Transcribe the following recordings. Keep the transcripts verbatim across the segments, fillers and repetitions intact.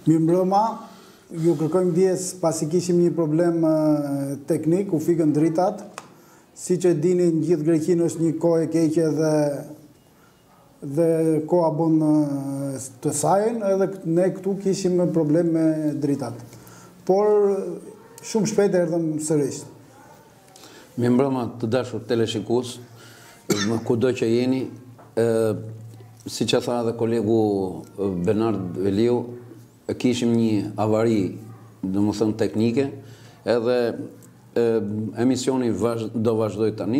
Mirëmbrëma, ju kërkojmë ndjes pasi kishim një problem teknik, u fikën dritat. Si që dini, në gjithë Greqinë është një kohë e keqe dhe dhe koha bon të sajën, edhe ne këtu kishim problem me dritat. Por shumë shpejt erdhëm sërish. Mirëmbrëma të dashur teleshikues, kudo që jeni, si që tha dhe kolegu Bernard Veliu, kishim një avari, dhe më thënë teknike, edhe emisioni do vazhdoj tani.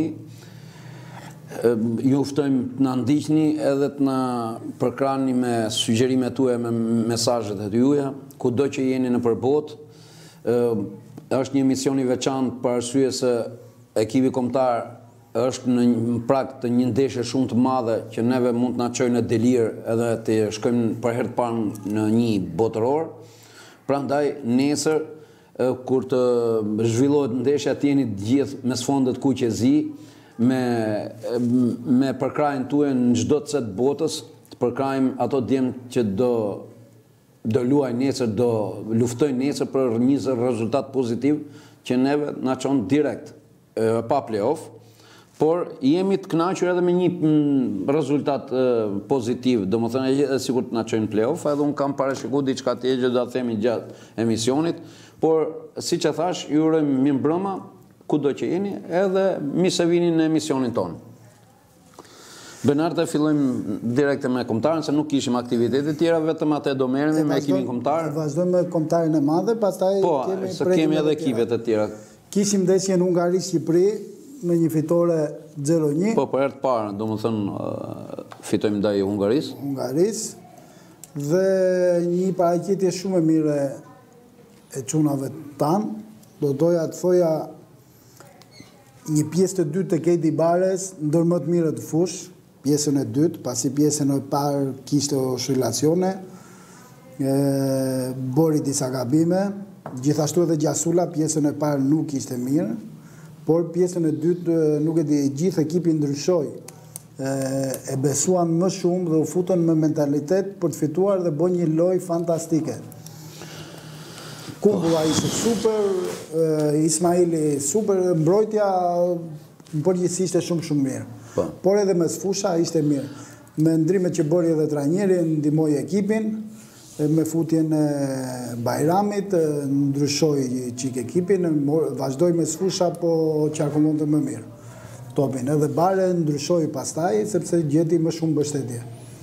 Ju ftojmë të na ndiqni edhe të na përkrahni me sugjerimet tuaja, me mesazhet e juaja, kudo që jeni në përbot. Është një emision i veçantë për arsye se ekipi kombëtar është në prag të një ndeshje shumë të madhe që neve mund të na çojë në delir edhe të shkojmë për herë të parë në një botëror. Prandaj nesër kur të zhvillohet ndeshja të jeni të gjithë me sfondet kuqezi, me me përkrahjen tuaj në çdo cet botës, të përkrahim ato djemt që do do luaj nesër, do luftoj nesër për një rezultat pozitiv që neve na çon direkt pa play-off. Por jemi të kënaqur edhe me një rezultat pozitiv, do më thënë e sigur të na çojnë play-off, edhe unë kam parashikuar diçka tjetër që do ta themi gjatë emisionit, por siç e thash, ju urojmë mirëmbrëma kudo që jeni, edhe mirë se vini në emisionin tonë. Bernard, fillojmë direkte me kombëtarin, se nuk kishim aktivitete tjera, vetëm atë do merremi me ekipin kombëtar. Vazhdojmë me kombëtarin e madhe, pastaj po, kemi se kemi edhe ekipet e tjera. Kishim ndeshjen Hungari-Shqipëri me një fitore zero një. Po, për herë të parë, do më thënë, fitojmë ndaj Hungaris. Hungaris. Dhe një paraqitje shumë e mire e çunave tanë. Do doja të thoja një pjesë të dytë të Kedi Bares, ndër më të mire të fush, pjesën e dytë, pasi pjesën e parë kishte oscilacione, bori disa gabime, gjithashtu edhe Gjasula, pjesën e parë nuk ishte mirë, por pjesën e dytë nuk e di, gjithë ekipi ndryshoi. E besuan më shumë dhe u futën me mentalitet për të fituar dhe bën një lojë fantastike. Kumbulla ishte super, Ismaili super, mbrojtja në përgjithësi ishte shumë shumë mirë. Por edhe mes fusha ishte mirë. Me ndrimet që bëri edhe trajneri, ndihmoi ekipin, me futjen e Bajramit, ndryshoi çik ekipin, vazhdoi mes fusha, po qarkullonte më mirë topin. Edhe Bare ndryshoi pastaj, sepse gjeti më shumë mbështetje.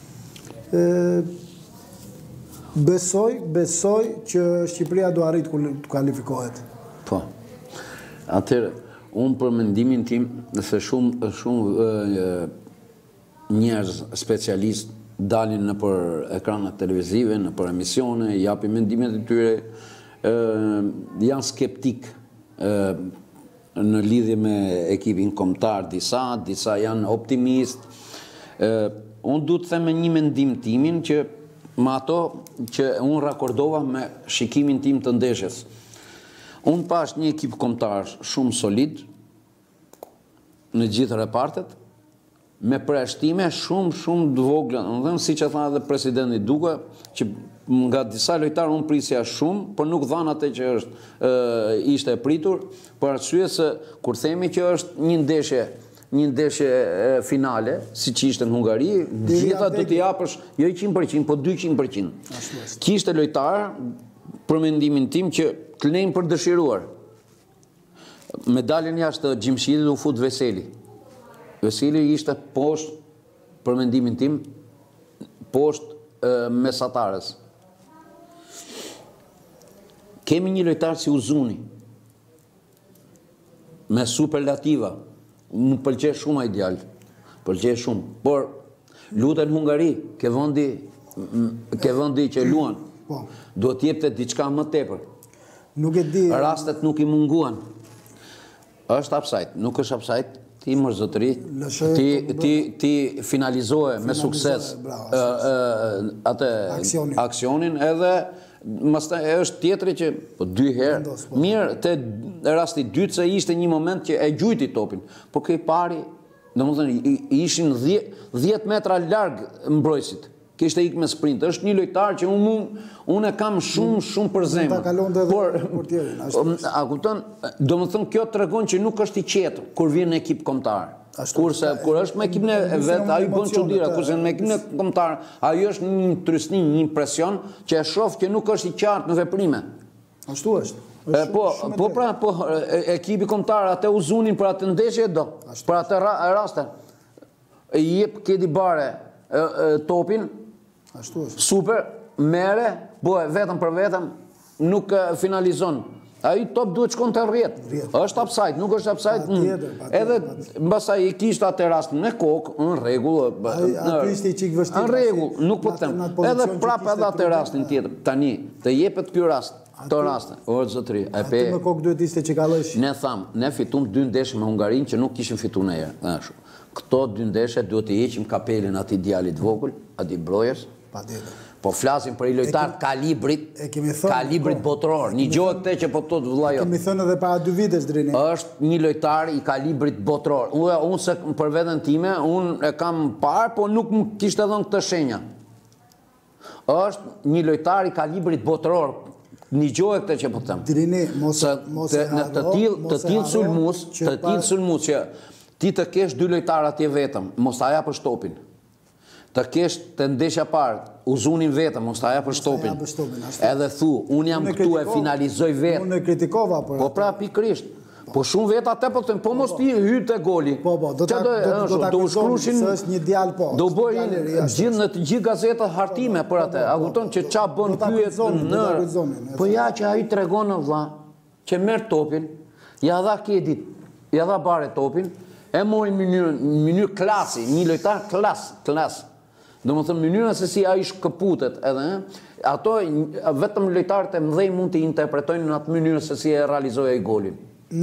Besoj, besoj që Shqipëria do arrit të kualifikohet. Po. Atëherë, unë për mendimin tim, se shumë shumë njerëz specialist dalin në për ekranat televizive, në për emisione, japin mendimet e tyre, janë skeptik në lidhje me ekipin kombëtar, disa, disa janë optimist. Unë du të them me një mendim timin që me ato që unë rakordova me shikimin tim të ndeshjes. Unë pash një ekip kombëtar shumë solid në gjithë repartet, me përjashtime shumë shumë të vogla. Në dhe si që tha edhe presidenti Duka, që nga disa lojtarë unë prisja shumë, por nuk dhanë atë që është ishte e pritur, për arsye se kur themi që është një ndeshje një ndeshje finale, si që ishte në Hungari, gjitha do t'i japësh, jo i qind përqind, po dyqind përqind. Kishte lojtarë, për mendimin tim, që të lejnë për dëshiruar. Medaljen jashtë të Gjimshidit u fut Veseli. Veseli ishte poshtë, për mendimin tim, poshtë mesatarës. Kemi një lojtarë si Uzuni, me superlativa, më pëlqej shumë ai djalë, pëlqej shumë, por luten Hungari, ke vendi ke vendi që luan, duhet të jepte diçka më tepër. Nuk e di. Rastet nuk i munguan. Është offside, nuk është offside, ti mërzotëri, ti ti ti finalizoje me sukses atë aksionin edhe Mastaj është tjetri që po dy herë. Mirë, te rasti dytë se ishte një moment që e gjujti topin. Po këj pari, domethënë ishin dhjetë metra larg mbrojtësit. kishte ikë me sprint. Është një lojtar që unë unë e kam shumë shumë për zemër. Por a kupton, domethënë kjo tregon që nuk është i qetë kur vjen në ekip kombëtar. Kurse kur është me ekipin e vet, ai bën çuditëra, kurse me ekipin e kombëtar, ai është një trysni, një impresion që e shoh që nuk është i qartë në veprime. Ashtu është. Po, po pra, po ekipi kombëtar atë uzunin për atë ndeshje do. Për atë raste. I jep Kedi Bare topin. Ashtu është. Super, mere, bëhe vetëm për vetëm, nuk finalizon. Ai top duhet shkon të rrjet. Është upside, nuk është upside. Edhe mbasaj i kishte atë rast në kokë, në rregull. Aty ishte i çik vështirë. Në rregull, nuk po them. Edhe prapë edhe atë rastin tjetër. Tani, të jepet ky rast, këto raste. O zotëri, e pe. Aty më kokë duhet ishte që kallosh. Ne tham, ne fitum dy ndeshje me Hungarinë që nuk kishim fituar në herë. Ashtu. Këto dy ndeshje duhet të heqim kapelin atij djalit vogël, Adi Brojës. Patjetër. Po flasim për i lojtar kalibrit, kalibrit botëror. Një gjohë këte që po të të vëlla jo. Kemi thënë edhe para dy vitesh, Drini. Është një lojtar i kalibrit botëror. Unë se për veten time, unë e kam parë, po nuk më kishte dhënë këtë shenja. Është një lojtar i kalibrit botëror. Një gjohë këte që po të them. Drini, mos e haro, të tillë sulmus, të tillë sulmus që ti të kesh dy lojtar atje vetëm, mos ta japësh topin. Të kesh të ndeshja parë, uzunin vetëm, mos ta japësh topin. Edhe thu, unë jam këtu e finalizoj vetë. Unë e kritikova për Po pra pikrisht. Po shumë vetë atë po të po mos ti hyj te goli. Po po, do ta do ta shkruashin se është një djalë po. Do bëjnë gjithë në të gjithë gazetat hartime për atë. A kupton që ç'a bën pyet në. Po ja që ai tregon në vlla që merr topin, ja dha Kedit, ja dha Bare topin, e mori në mënyrë mënyrë klasi, një lojtar klas, klas. Do më thëmë, mënyra se si a ish këputet edhe, ato vetëm lojtarët e mëdhej mund të interpretojnë në atë mënyrë se si e realizoj e i golin.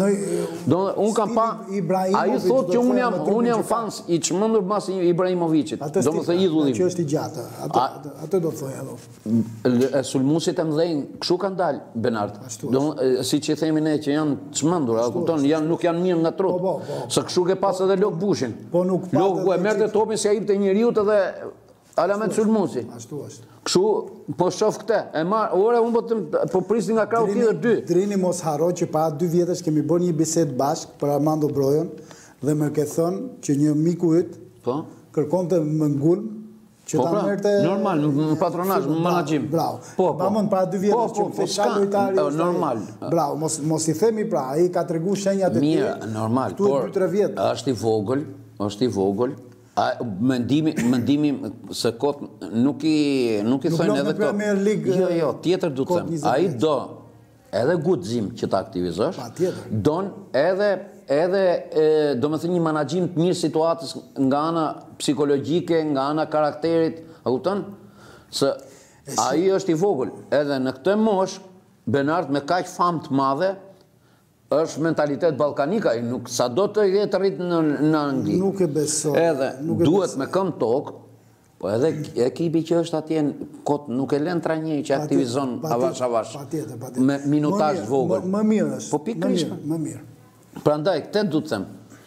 Unë kam pa, a i thot që unë jam, unë jam fans i çmendur mas Ibrahimovicit. Do më thë idhullim. Që është i gjatë, atë do të thoja do. E sulmusit e mëdhej, këshu kanë dalë, Benart. Si që themi ne që janë çmendur, nuk janë mirë nga trut. Se këshu ke pas edhe Lok Bushin. Lok e merte topin se a i të njëriut edhe Alamet Sulmusi. Ashtu është. Kështu, po shof këte. E marë, ore, unë po të po prisni nga krau tjetër dy. Drini mos haro që pa dy vjetës kemi bërë një bisedë bashkë për Armando Brojon dhe më ke thënë që një miku yt kërkonte më ngulm që ta merrte normal, në patronazh, në menaxhim. Bravo. Po, pamon para dy vjetësh që më ka lojtari. Normal. Bravo, mos mos i themi pra, ai ka treguar shenjat e tij. Mirë, normal. Por dy tre vjet. Është i vogël, është i vogël. Mendimi, mendimi se kot nuk i nuk i thonë edhe këto. Jo, jo, tjetër du të them. Ai do edhe guxim që ta aktivizosh. Don edhe edhe do të thënë një menaxhim të mirë situatës nga ana psikologjike, nga ana karakterit, a kupton? Se ai është i vogël, edhe në këtë moshë Benart me kaq famë të madhe është mentalitet balkanika, nuk sa do të jetë rrit në Angli. Nuk e besoj. Edhe duhet me këm tokë, po edhe ekipi që është atje kot nuk e lën trajneri që aktivizon avash avash. Me minutazh vogël. Më mirë është. Po pikërisht më mirë. Prandaj këtë du të them.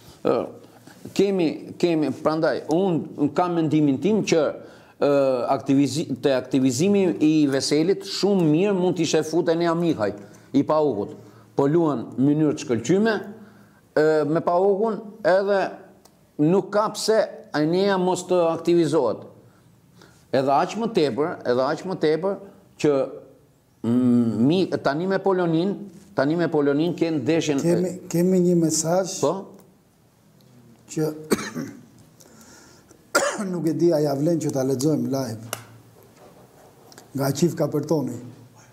Kemi kemi prandaj unë kam mendimin tim që te aktivizimi i Veselit shumë mirë mund t'i shefute Enea Mihaj i Paugut. Po luan mënyrë të shkëlqyme, me Paugun edhe nuk ka pse Enea mos të aktivizohet. Edhe aq më tepër, edhe aq më tepër që tani me Polonin, tani me Polonin kanë ndeshjen. Kemi kemi një mesazh. Po. Që nuk e di a ja vlen që ta lexojmë live. Nga Qif Kapertoni.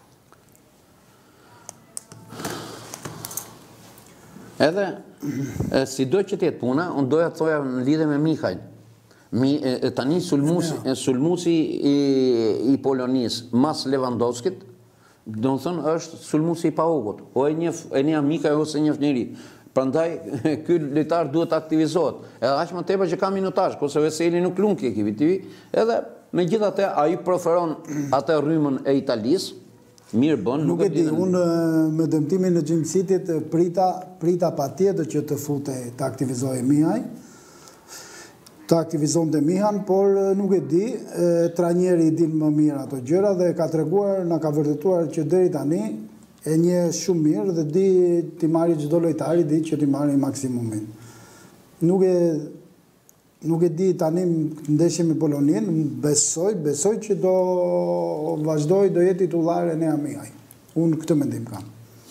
Edhe, si do që tjetë puna, unë doja të thoja në lidhe me Mihajn. Tani sulmusi i Polonis mas Lewandowskit, do në thënë është sulmusi i Paugut. O e një Mihaj ose një njëri. Prandaj, ky lojtar duhet aktivizohet. Edhe aq më tepër që ka minutazh, kurse Veseli nuk lun ke ekipit të edhe megjithatë ai preferon atë rrymën e Italisë. Mirë bën, nuk e di, unë me dëmtimin në Gym City prita, prita pa tjetër që të fute të aktivizohej Mihaj, të aktivizon të Mihan, por nuk e di, trajneri i din më mirë ato gjëra dhe ka treguar, na ka vërtetuar që deri tani e një shumë mirë dhe di t'i marri çdo lojtari, di që t'i marri maksimumin. Nuk e nuk e di tani ndeshje me Polonin, besoj, besoj që do vazhdoj, do jetë titullar Enea Mihaj. Unë këtë mendim kam.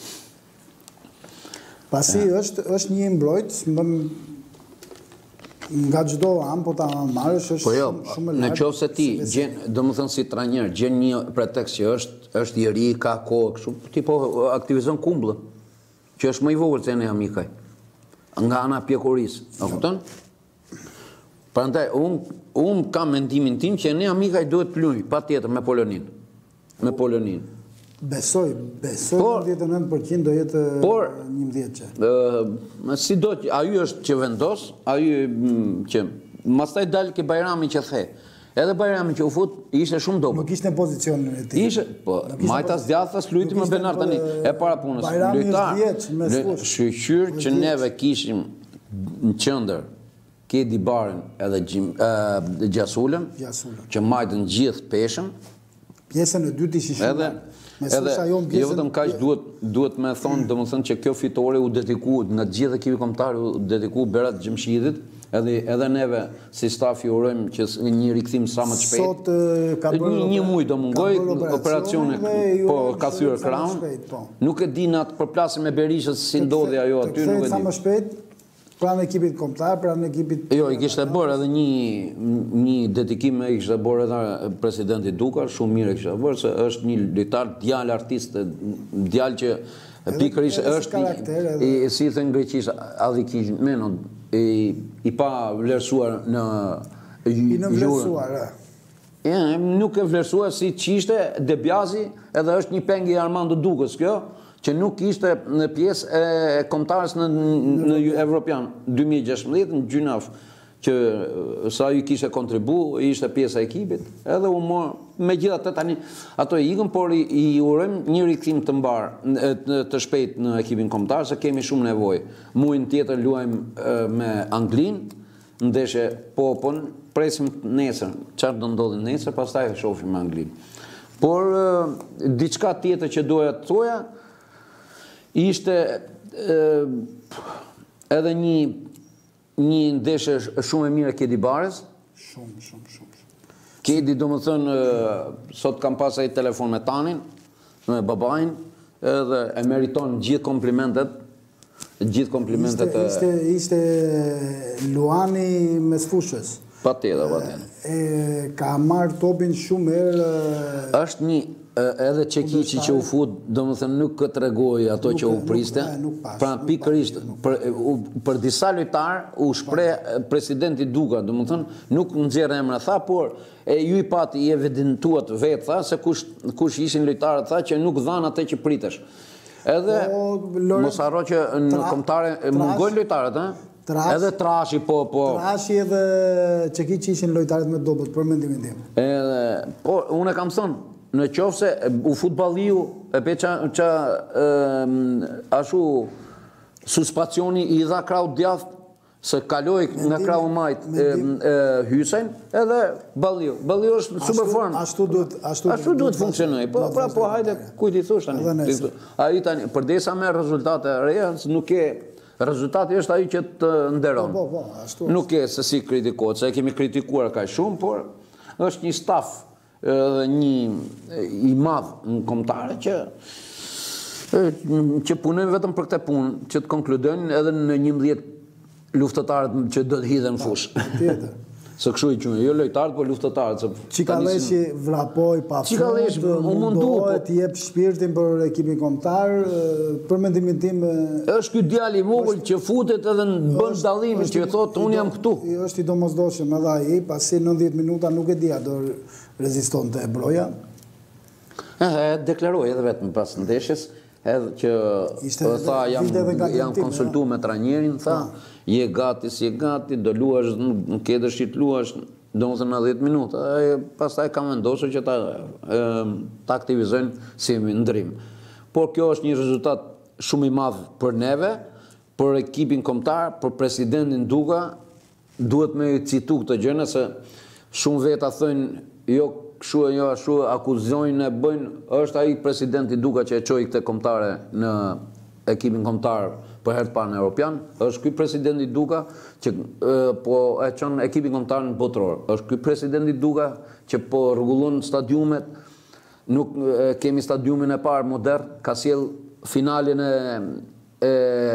Pasi është është një mbrojtës, nga çdo anë, po ta marrësh është po jo, shumë e në lartë. qoftë se ti, gjen, domethënë si trajner, gjen një pretekst që është është i ri, ka kohë kështu, ti po aktivizon kumbullën, që është më i vogël se Enea Mihaj. Nga ana pjekurisë, e kupton? Prandaj unë un kam mendimin tim që Enea Mihaj duhet të luajë patjetër me Polonin. Me Polonin. Besoj, besoj nëntëdhjetë e nëntë përqind do jetë njëmbëdhjetë që. Uh, si do që, ajo është që vendos, ajo që, mastaj dalë ke Bajrami që the. Edhe Bajrami që u fut, ishte shumë dobët. Nuk ishte në pozicionin e ti. Ishte, po, Majtas Djathas luajti me Benar tani, e para punës. Bajrami është vjeç, me sfush. Shqyr që neve kishim në qëndër, Kedi Baren edhe Gjasulën, që majtën gjithë peshën. Pjesën e dytë ishi shumë. Edhe, edhe jo vetëm kaq duhet duhet me thonë domethënë që kjo fitore u dediku në të gjithë ekipin kombëtar u dediku Berat Xhamshidit, edhe edhe neve si staf i urojmë që një rikthim sa më të shpejtë. Sot ka bërë një muaj do mungoj operacione, po ka thyer krahun. Nuk e di na të përplasim me Berishën si ndodhi ajo aty, nuk e di. Sa më shpejt pranë ekipit kombëtar, pranë ekipit. Jo, i kishte bërë edhe një një dedikim i kishte bërë edhe presidenti Duka, shumë mirë e kishte bërë se është një lojtar djalë artist, djalë që pikërisht është i si thën greqisht adhikish menon i i pa vlerësuar në i në vlerësuar. Ja, nuk e vlerësuar si çishte Debjazi, edhe është një peng i Armando Dukës kjo, që nuk ishte në pjesë e kombëtarës në, në Evropian dy mijë e gjashtëmbëdhjetë në gjynaf, që sa ju kishte kontribu, ishte pjesë e ekipit, edhe u mor, megjithatë tani ato i ikën, por i, i urojmë një rikthim të mbar, të shpejt në ekipin kombëtar, se kemi shumë nevojë. Muajin tjetër luajmë me Anglinë, ndeshje po po presim nesër, çfarë do ndodhi nesër, pastaj e shohim me Anglinë. Por diçka tjetër që doja të thoja, ishte edhe një një ndeshje shumë e mirë e Kedi Barës. Shumë, shumë, shumë. Kedi, do më thënë, sot kam pas ai telefon me Tanin, me babain, edhe e meriton gjithë komplimentet, gjithë komplimentet. Ishte, ishte, ishte Luani mes fushës. Pa tjeda, pa tjeda. Ka marrë topin shumë herë. Është një, edhe Çekiçi që u fut, do më thënë, nuk këtë regoj ato që u priste. Pra pikërisht, për disa lojtar, u shpreh presidenti Duka, do më thënë, nuk nxjerrë emra tha, por ju i pati i evidentuat vetë, tha, se kush ishin lojtarët, tha, që nuk dhanë atë që pritesh. Edhe, mos harro që në kombëtare mungojnë lojtarët, ha? Edhe Trashi, po, po. Trashi edhe Çekiçi ishin lojtarët me dobët, për mendimin tim. Edhe, po, unë e kam thënë, në qoftë se u fut Balliu, e pe qa ashu suspacioni i dha krahut djathtë, se kaloi nga krahu majt Hysen, edhe Balliu. Balliu është super form. Ashtu duhet, ashtu ashtu duhet funksionoj. Po, pra, po, hajde, kujt i thosh tani? Ai tani, përdesa me rezultate reja, nuk e rezultati është ai që të nderon. Po, po, ashtu. Nuk e se si kritikohet, se e kemi kritikuar kaq shumë, por është një staf edhe një i madh në kombëtare që që punojnë vetëm për këtë punë, që të konkludojnë edhe në njëmbëdhjetë luftëtarët që do të hidhen në fushë. Tjetër. Se kështu i quajnë, jo lojtarët, por luftëtarët. Çikaleshi vrapoi pa fund, mundohet të jep shpirtin për ekipin kombëtar, për mendimin tim. Është ky djalë i vogël që futet edhe bën dallimin, që thotë unë jam këtu. Është i domosdoshëm edhe ai, pasi nëntëdhjetë minuta nuk e di a do rezistonte Broja. E deklaroi edhe vetëm pas ndeshjes, edhe që tha jam jam konsultuar me trajnerin, tha je gati, si je gati, do luash, nuk ke dëshirë të luash, do më thënë në dhjetë minuta. Pastaj kam vendosur që ta, ta aktivizojnë si ndrim. Por kjo është një rezultat shumë i madh për neve, për ekipin kombëtar, për presidentin Duka, duhet me citu këtë gjëne, se shumë veta thënë, jo kështu e jo ashtu, akuzojnë e bëjnë, është ai presidenti Duka që e çoi këtë kombëtare në ekipin kombëtar për herë të parë në Europian, është ky presidenti Duka që e, po e çon ekipin kombëtar në botror. Është ky presidenti Duka që po rregullon stadiumet, nuk e, kemi stadiumin e parë modern, ka sjell finalen e, e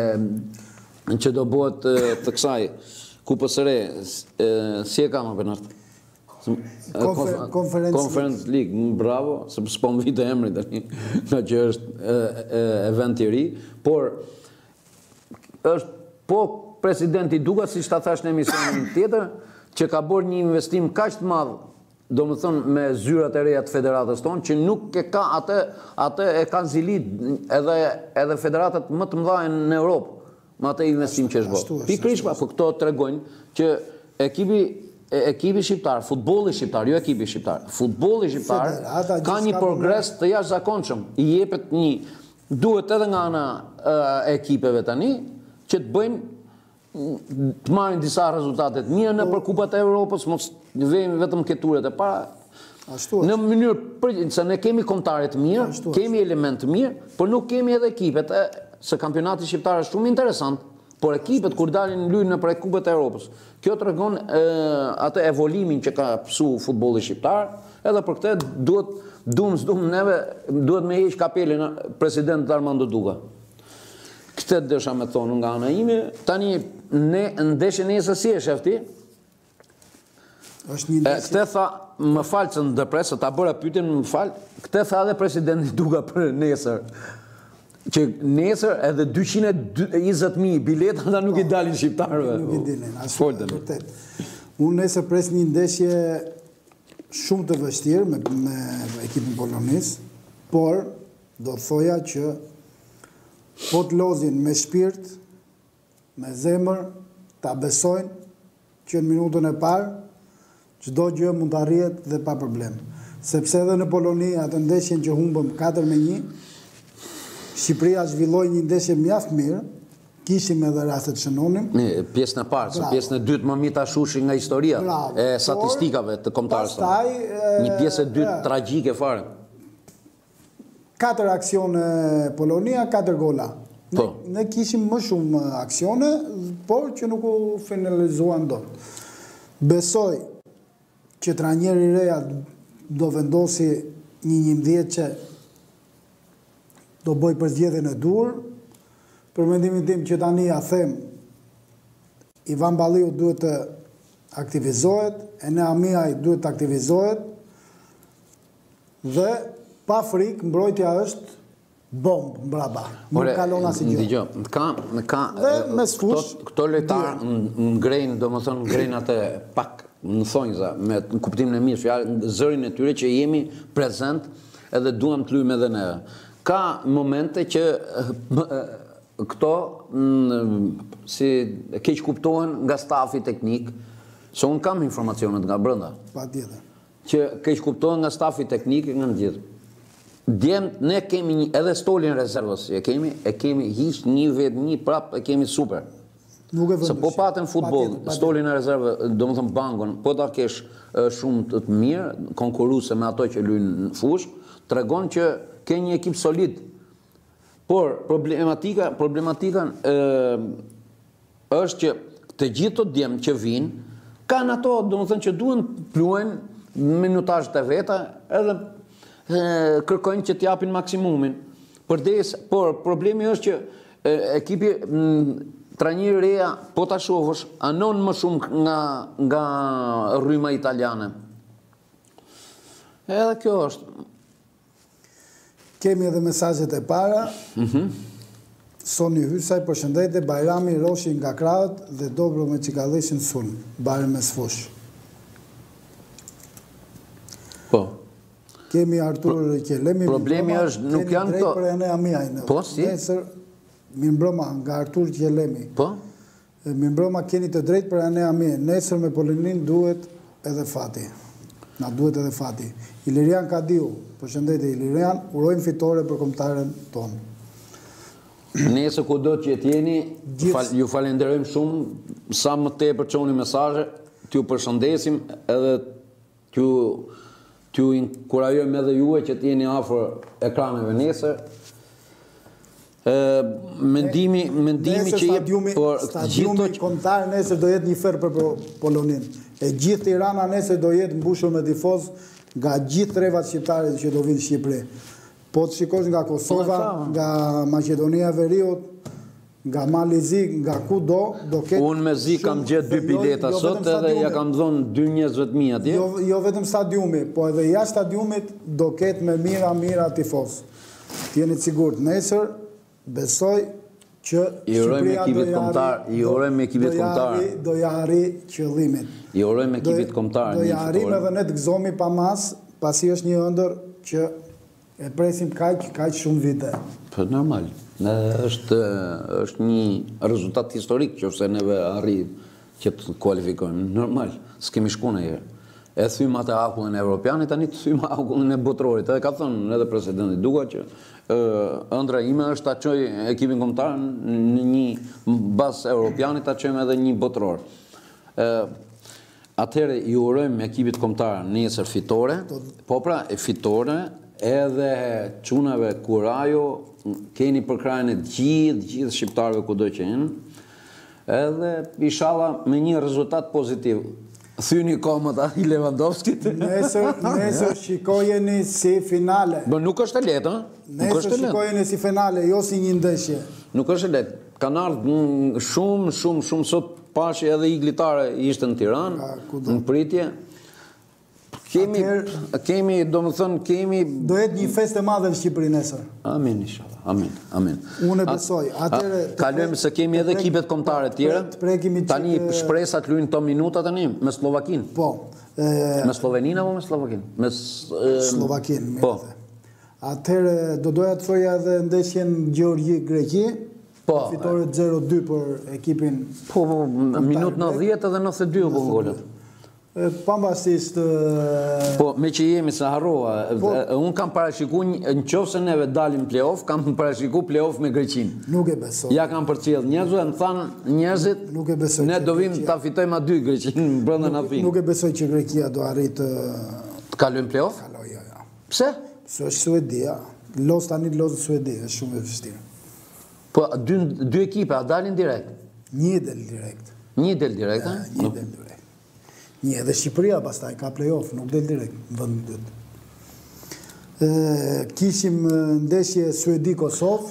që do bëhet të kësaj Kupës së Re, si e ka më Bernard? Conference, Conference League, bravo, se s'po më vite emri tani, në që është event i ri, por është po presidenti Duka, si ta thash në emisionin tjetër, që ka bërë një investim kaq të madh, do më thënë me zyrat e reja të federatës tonë, që nuk e ka atë, atë e kanë zilit edhe, edhe federatat më të mëdha në Europë, me atë investim që është bërë. Pikërisht pa, po këto tregojnë që ekipi ekipi shqiptar, futbolli shqiptar, jo ekipi shqiptar, futbolli shqiptar ka një progres të jashtëzakonshëm. I jepet një, duhet edhe nga ana e ekipeve tani që të bëjnë të marrin disa rezultate të mira në për Kupat e Evropës, mos vejmë vetëm keturet e para. Në mënyrë për se ne kemi kombëtare të mirë, kemi element të mirë, por nuk kemi edhe ekipet, se kampionati shqiptar është shumë interesant, por ekipet kur dalin lujnë në për Kupët e Evropës. Kjo tregon atë evolimin që ka pësu futbolli shqiptar, edhe për këtë duhet dum s'dum neve duhet me heq kapelin president Armando Duka. Këtë desha me thonë nga ana ime. Tani ne ndeshjen e nesër si e shefti? Është një ndeshje. Këtë tha, më fal se ndërpres, se ta bëra pyetjen, më fal. Këtë tha edhe presidenti Duka për nesër. Që nesër edhe dyqind e njëzet mijë bileta ata nuk i dalin shqiptarëve. Nuk i dalin, ashtu vërtet. Unë nesër pres një ndeshje shumë të vështirë me, me ekipin polonis, por do thoja që po të lozin me shpirt, me zemër, ta besojnë që në minutën e parë çdo gjë mund të arrihet dhe pa problem. Sepse edhe në Poloni atë ndeshjen që humbëm katër me një, Shqipëria zhvilloi një ndeshje mjaft mirë, kishim edhe raste të shënonim. Pjesën e parë, se pjesën e dytë më mita shushi nga historia e statistikave të kombëtarëve. Pastaj një pjesë e dytë tragjike fare. Katër aksione Polonia, katër gola. Ne, ne kishim më shumë aksione, por që nuk u finalizuan dot. Besoj që trajneri i reja do vendosi një njëmbëdhjetë që do bëj përzgjedhjen e dur. Për mendimin tim që tani ja them, Ivan Balliu duhet të aktivizohet, Enea Miaj duhet të aktivizohet, dhe pa frikë mbrojtja është bombë mbrapa. Nuk kalon asnjë gjë. Dgjoj, ka ka dhe me sfush këto lojtarë ngrejnë, domethënë ngrejnë atë pak në thonjza me kuptimin e mirë fjalë, zërin e tyre që jemi prezent edhe duam të luajmë edhe neve. Ka momente që këto si keq kuptohen nga stafi teknik, se unë kam informacionet nga brenda. Patjetër. Që keq kuptohen nga stafi teknik nga në gjithë. Djem, ne kemi një, edhe stolin rezervës, e kemi, e kemi hiq një vetë një prap, e kemi super. Nuk e vëndësh. Se po patën futbol, stolin e rezervë, do më thëmë bangon, po ta kesh shumë të të mirë, konkuruse me ato që luajnë në fush, tregon që ke një ekip solid. Por problematika, problematika e, është që të gjithë të djemë që vinë, kanë ato, do më thënë që duen pluajnë minutazhet e veta, edhe e, kërkojnë që t'japin maksimumin. Përdes, por problemi është që e, ekipi trajneri reja, po ta shohësh, anon më shumë nga, nga rryma italiane. Edhe kjo është. Kemi edhe mesazhet e para. Mm-hmm. Soni Hysaj, përshëndetje, Bajrami Roshi nga Krahët dhe dobro me Çikalleshin Sulm, bare me sfush. Po. Kemi Artur Qelemi. Problemi është nuk janë këto. Për Enea Miaj. Po, si? Nesër, mirëmbrëma nga Artur Qelemi. Po? Mirëmbrëma, keni të drejtë për Enea Miaj. Nesër me Polinin duhet edhe fati. Na duhet edhe fati. Ilirian Kadiu, përshëndetje Ilirian, urojmë fitore për kombëtaren tonë. Nesër kudo që jeni, fal, ju falenderojmë shumë, sa më tepër çoni mesazhe, t'ju përshëndesim edhe t'ju t'ju inkurajojmë edhe juve që t'jeni afër ekraneve nesër. Mendimi, mendimi që jep por stadiumi kombëtar nesër do jetë një fer për Polonin. E gjithë Tirana nesër do jetë mbushur me tifoz nga gjithë trevat shqiptare që do vinë në Shqipëri. Po të shikosh nga Kosova, nga Maqedonia e Veriut, nga Malizi, nga kudo, do ketë... Unë me zi kam gjetë dy bileta sot edhe ja kam dhënë dy njerëzve të mi atje. Jo vetëm stadiumi, po edhe jashtë stadiumit do ketë me mira mira tifoz. T'jeni sigurt nesër, besoj që Shqipëria i urojmë ekipit kombëtar. Do ja arri qëllimin. I urojmë ekipit kombëtar. Do ja arrim edhe ne të gëzohemi pa mas, pasi është një ëndër që e presim kaq kaq shumë vite. Po normal. Është është një rezultat historik nëse neve arrim që të kualifikojmë. Normal, s'kemi shkuar ndonjëherë. E thym atë akullin e Evropianit, tani të thym akullin e botrorit. Edhe ka thënë edhe presidenti Duka që ëndra ime është ta çoj ekipin kombëtar në një bazë Evropianit, ta çojmë edhe një botror. Atëherë i urojmë ekipit kombëtar nesër fitore, po pra e fitore edhe çunave kurajo, keni për krajën e gjithë gjithë shqiptarëve kudo që jenë, edhe inshallah me një rezultat pozitiv. Thyni komët i Lewandowskit. Nesër, nesër shikojeni si finale. Bë, nuk është e lehtë, ëh? Nesër shikojeni si finale, jo si një ndeshje. Nuk është e lehtë. Kanë ardhur shumë, shumë, shumë sot pashi edhe iglitare ishte në Tiranë, në pritje. Kemi, kemi, do më thënë, kemi... Do jetë një fest e madhe në Shqipëri nesër. Amin, inshallah, amin, amin. Unë e besoj. Kalojmë se kemi edhe ekipet kombëtare tjera. Tani shpresat luajnë to minuta tani me Slovakin. Po. Me Slovenin apo me Slovakin? Me Slovakin, po. Atëherë do doja të thoja edhe ndeshjen Gjeorgji-Greqi. Po. Fitore zero dy për ekipin. Po, minut nëntëdhjetë edhe nëntëdhjetë e dy u bën golët. Pambasisht... Po, me që jemi se harrova, unë kam parashiku, në qofë se neve dalim play-off, kam parashiku play-off me Greqin. Nuk e besoj. Ja kam përcjell njerëzve, më thanë njerëzit, nuk e besoj. Ne do vim ta fitojmë a dy Greqin brenda na fin. Nuk e besoj që Greqia do arrit të... Të kalojmë play-off? Kaloj, jo, jo. Pse? Pse është Suedia. Los tani los Suedi, është shumë e vështirë. Po, dy ekipe, a dalin direkt? Një del direkt. Një del direkt, a? Një del direkt. Një edhe Shqipëria pastaj ka play-off, nuk del direkt në vend dytë. Kishim ndeshje Suedi-Kosovë.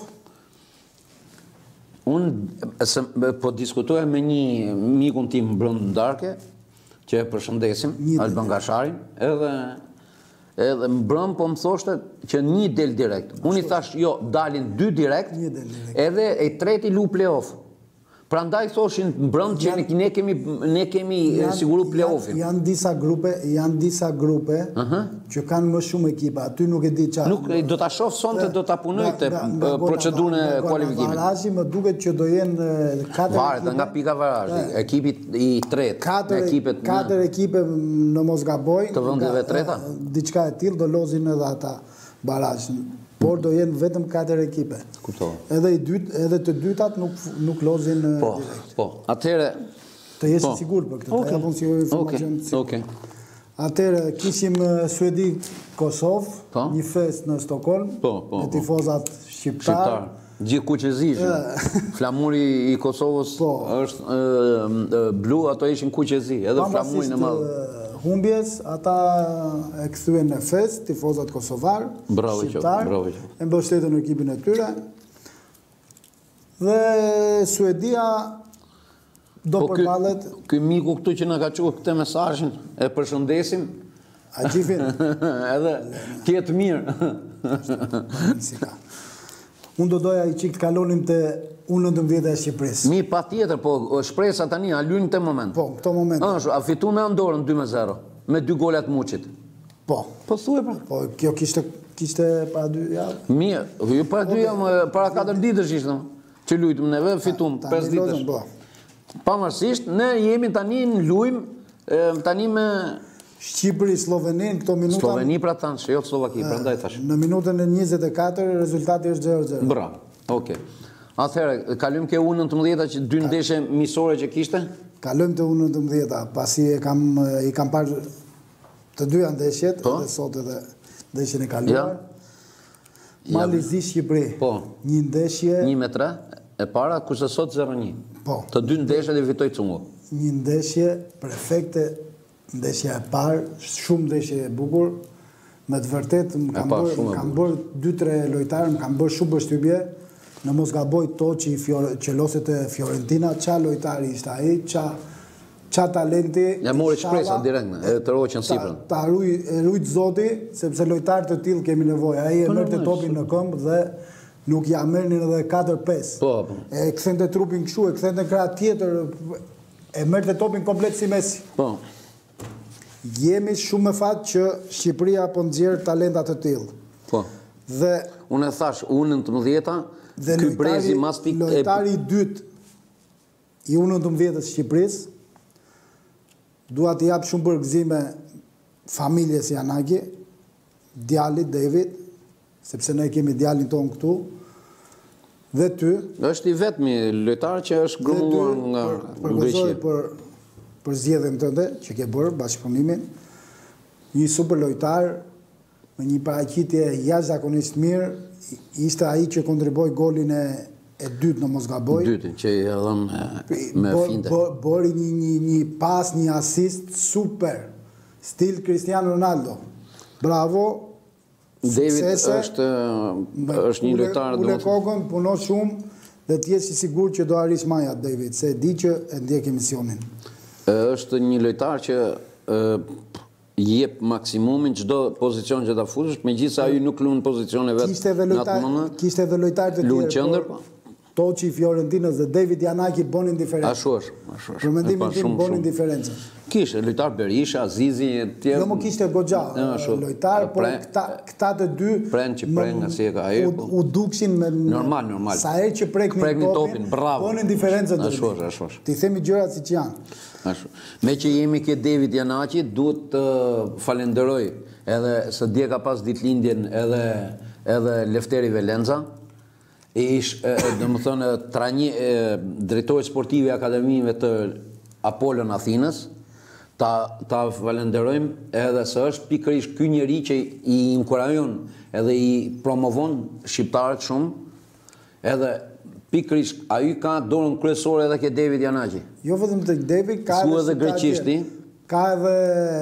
Unë po diskutoja me një mikun tim brenda darke, që e përshëndesim, Alban Gasharin, edhe edhe mbrëm po më thoshte që një del direkt. Unë i thash, jo, dalin dy direkt, edhe e treti lu play-off. Pra ndaj thoshin mbrëm që ne kemi, ne kemi siguru play-offin. Janë disa grupe, janë disa grupe që kanë më shumë ekipa. Aty nuk e di çfarë. Nuk do ta shoh sonte, do ta punoj te procedurën e kualifikimit. Barazhi më duket që do jenë katër. Varet nga pika barazhi. Ekipi i tretë, katër ekipet, katër ekipe në mos gaboj. Të vendeve treta. Diçka e tillë do lozin edhe ata barazhin. Por do jenë vetëm katër ekipe. Kuptova. Edhe i dytë, edhe të dytat nuk nuk lozin po, direkt. Po, atëherë të jesh i sigurt për këtë. Ja vjen si informacion. Okej. Atëherë kishim Suedi-Kosovë, një fest në Stockholm me tifozat shqiptar. Gjithë kuqezishë. Flamuri i Kosovës është blu, ato ishin kuqezi, edhe flamuri në madh. Humbjes, ata e kthyen në fest, tifozat kosovar, shqiptar, e mbështetën ekipin e tyre. Dhe Suedia do përballet. Ky miku këtu që na ka thënë këtë mesazhin, e përshëndesim. A gjifin? Edhe ti je të mirë. Unë do doja i qik të kalonim të unë nëntëmbëdhjetë e Shqipërisë. Mi pa tjetër, po shpresa tani, a lynë të moment. Po, këto moment. A fitu me Andorën dy me zero, me dy golat Muçit. Po. Po thuaj pra. Po, kjo kishte para dy javë. Mirë, ju para dy javë, para katër ditësh ishte, që lujtëm neve, fitum pesë ditësh. Pavarësisht, ne jemi tani në lujmë, tani me... Shqipëri, Sloveni, këto minuta... Sloveni pra tanë, jo Slovaki, pra ndaj thash. Në minutën e njëzet e katër, rezultati është zero zero. Bravo, oke. Atëherë, kalojmë ke unë nëntëmbëdhjeta që dy ndeshje miqësore që kishte? Kalojmë te unë nëntëmbëdhjeta, pasi e kam i kam parë të dyja ndeshjet, edhe sot edhe ndeshjen e kaluar. Mali Zi Shqipëri. Po. Një ndeshje një me tre e para, kurse sot zero një. Po. Të dy ndeshjet e fitoi Cungu. Një ndeshje perfekte, ndeshja e parë, shumë ndeshje e bukur. Me të vërtet më kam bërë kam bërë dy tre lojtarë, më kam bërë shumë përshtypje. Në mos gaboj Toçi që loset e Fiorentina, qa lojtari ishte ai, qa qa talenti. Ja mori shpresa direkt, e të roqën sipër. Ta rujt Zoti, sepse lojtarë të tillë kemi nevojë. Ai e merrte topin në këmbë dhe nuk ja merrnin edhe katër pesë. Po, po. E kthente trupin kështu, e kthente krah tjetër, e merrte topin komplet si Messi. Po. Jemi shumë me fat që Shqipëria po nxjerr talenta të tillë. Po. Dhe unë e thash, unë nëntëmbëdhjeta, ky brezi mas pik lojtari i dytë i unë nëntëmbëdhjetës Shqipërisë, dua të jap shumë përgëzime familjes Janaki, djalit David, sepse ne kemi djalin ton këtu, dhe ty. Është i vetmi lojtar që është grumulluar nga Greqia. Për për zgjedhjen tënde që ke bërë bashkëpunimin, një super lojtar me një paraqitje jashtëzakonisht mirë, ishte ai që kontriboi golin e e dytë në mos gaboj. Dytin që i dhëm me finte. Bëri një një një pas, një asist super, stil Cristiano Ronaldo. Bravo. David është është një lojtar ule kokën, punon shumë dhe të jesh i sigurt që do arrish maja David, se di që e ndjek emisionin. Është një lojtar që jep maksimumin çdo pozicion që ta futesh, megjithëse ai nuk luan pozicione vet. Kishte edhe lojtar të tjerë. Toçi i Fiorentinës dhe David Janaki bonin diferencë. Ashtu është, ashtu është. Për mendimin tim bonin diferencë. Kishte lojtar Berisha, Azizi e tjerë. Jo, më kishte goxha lojtar, por këta këta të dy pren që pren nga si e ka ai. U dukshin me normal, normal. Sa herë që preknin topin, bravo. Bonin diferencë. Ashtu është, ashtu është. Ti themi gjërat siç janë. Ashtu. Me që jemi ke David Janaki, duhet të falenderoj edhe se dje ka pas ditëlindjen edhe edhe Lefteri Velenza. Ish, do më thënë, trajni drejtori sportive akademive të Apollon Athinës, ta, ta falenderojmë edhe se është pikërisht ky njeri që i inkurajon edhe i promovon shqiptarët shumë, edhe pikërisht ai ka dorën kryesore edhe ke David Janaki. Jo vetëm te David, ka edhe greqishti. Ka edhe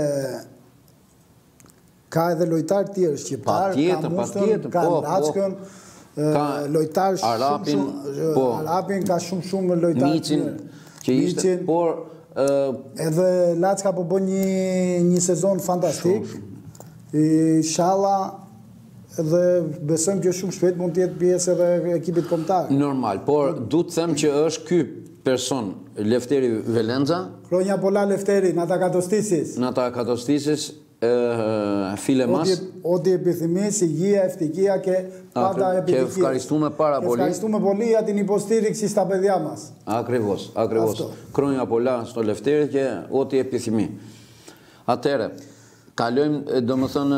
ka edhe lojtar tjerë shqiptar, ka Mustën, ka Laçkën, lojtar Arapin, shumë, Arapin ka shumë shumë lojtar Micin, që ishte, por edhe Laçka po bën një një sezon fantastik. Inshallah dhe besojmë që shumë shpejt mund të jetë pjesë edhe e ekipit kombëtar. Normal, por du të them që është ky person, Lefteri Velenza. Kronja Pola Lefteri, Nata Katostisis. Nata Katostisis, file mas. Odi epithimi, sigjia, eftikia ke pata epitikia. Ke efkaristume para Poli. Ke efkaristume Poli, ati një postirik si sta παιδιά μας. Ακριβώς, ακριβώς. Kronja Pola στο Lefteri και ό,τι επιθυμεί. Atëre, kalojmë, do më thënë,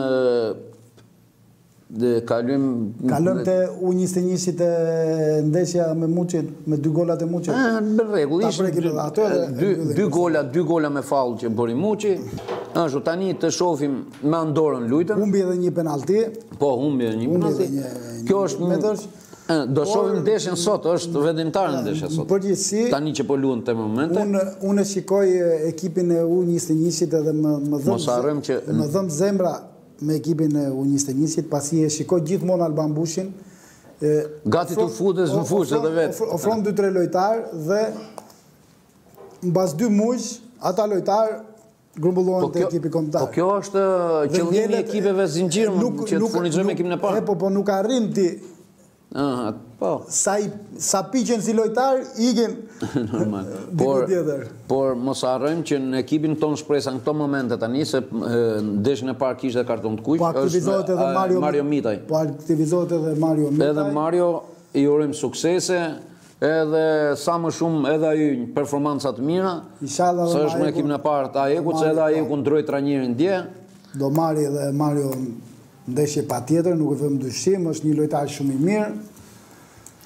kalojmë... Kalojmë të U njëzet e njësit e ndeshja me Muçin, me dy golat e Muçit. Në rregull, dy gola, dy gola me faull që bëri Muçi. Ashtu, tani të shohim me Andorën lujtën. Humbi edhe një penalti. Po, humbi edhe një penalti. Kjo është... Do shohim ndeshjen sot, është vendimtare ndeshja sot. Përgjithësi, tani që po luan te momente. Unë unë shikoj ekipin e U njëzet e njësit edhe më më dhëm. Mos harrojmë që më dhëm zemra me ekipin e U njëzet e njësit, pasi e shikoj gjithmonë Alban Bushin. Gati të futesh në fushë edhe vetë. Ofron dy tre lojtar dhe mbas dy muaj ata lojtar grumbullohen te ekipi kombëtar. Po kjo është qëllimi i ekipeve zinxhir që të furnizojmë ekipin e parë. Po po nuk arrin ti. Aha, po. Sa i sa piqen si lojtar, ikin. Normal. Por por mos harrojmë që në ekipin ton shpresa në këto momente tani se ndeshjen e parë kishte karton të kuq, po aktivizohet edhe Mario Mario Mitaj. Po aktivizohet edhe Mario Mitaj. Edhe Mario i urojmë suksese, edhe sa më shumë edhe ai performanca të mira. Inshallah. Sa është me ekipin e parë të Ajekut, se edhe Ajeku ndroi trajnerin dje. Do marri edhe Mario ndeshje pa tjetër, nuk e vëm dyshim, është një lojtar shumë i mirë.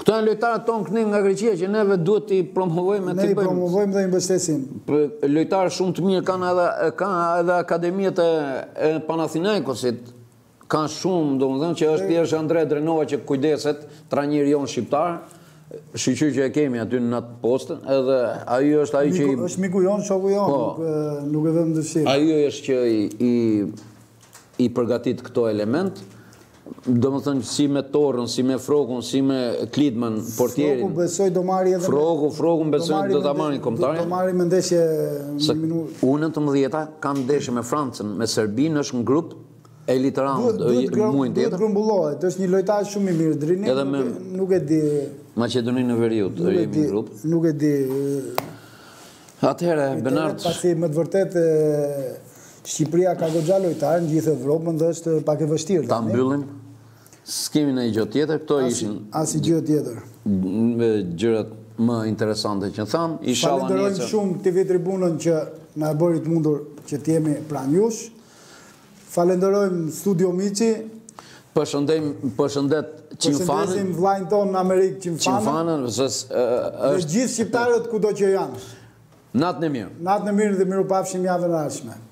Këto janë lojtarët tonë këni nga Greqia që neve duhet t'i promovojmë Ne t'i i bëjmë. promovojmë dhe i mbështesim. Lojtarë shumë të mirë kanë edhe, kanë edhe akademiet e, e Panathinaikosit. Kanë shumë, do më dhëmë që është thjesht Andre Drenova që kujdeset, trajneri jonë shqiptar, shqyqyr që e kemi aty në atë postën, edhe ajo është ai që i... Është miku jonë, shoku jonë, nuk, e- nuk e vëmë dëshirë. Ajo është që i, i, i përgatit këto element, do më thënë si me Torën, si me Frokun, si me Klidman, portierin. Froku besoj do marri edhe... Froku, Frokun besoj do ta marrin kombëtarin. Do marri me ndeshje Se një minutë. U nëntëmbëdhjeta kanë ndeshje me Francën, me Serbinë është në grup, Elite Round Duhet muajin duhet tjetër, grumbullohet, është një lojtar shumë i mirë. Drini Edhe me- nuk, nuk e di, Maqedoninë e Veriut, nuk e jemi di, në grup. nuk e di. Atëherë, Benart, Pasi më të vërtet e, Shqipëria ka goxha lojtarë në gjithë Evropën dhe është pak e vështirë. ta tani. mbyllim, s'kemi në i gjë tjetër, këto ishin As i gjë tjetër. me gjërat më interesante që thamë, inshallah Falenderojmë njëse. shumë T V Tribunën që na e bëri të mundur që të jemi pranë jush. Falenderojmë Studio Miqi. Përshëndem, përshëndet Qimfanën, Përshëndesim vllajën tonë në Amerikë, Qimfanën. Qimfanën, se Dhe është gjithë shqiptarët kudo që janë. natën e mirë. Natën e mirë dhe mirupafshim javën e ardhshme.